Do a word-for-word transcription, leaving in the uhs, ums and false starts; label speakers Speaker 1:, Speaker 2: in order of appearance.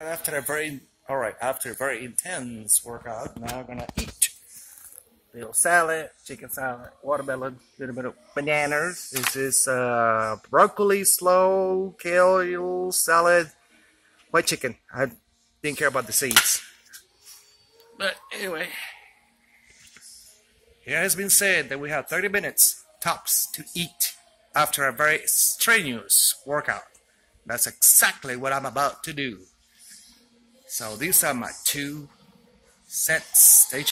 Speaker 1: After a very, all right, after a very intense workout, now I'm gonna eat. Little salad, chicken salad, watermelon, little bit of bananas. This is uh, broccoli, slow, kale salad, white chicken. I didn't care about the seeds. But anyway, it has been said that we have thirty minutes tops to eat after a very strenuous workout. That's exactly what I'm about to do. So these are my two sets. Stay tuned.